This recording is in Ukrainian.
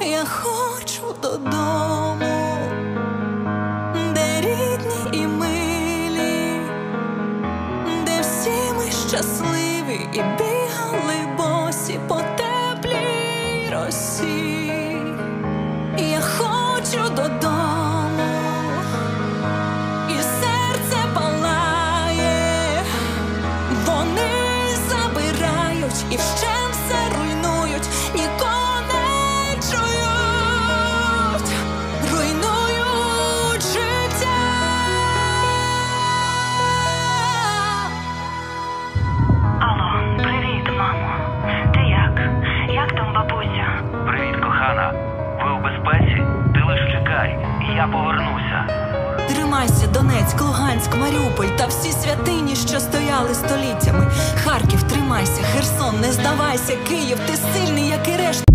Я хочу додому, де рідні і милі, де всі ми щасливі і бігали босі по теплій росі. Я хочу додому, і серце палає. Вони забирають і вщент все руйнують, нікого не чують, руйнують життя. Алло, привіт, мамо. Ти як? Як там бабуся? Привіт, кохана. Ви у безпеці? Ти лиш чекай, я повернуся. Тримайся, Донецьк, Луганськ, Маріуполь та всі святині, що стояли століттями. Харків, тримайся, Херсон, не здавайся, Київ, ти сильний, як і решта.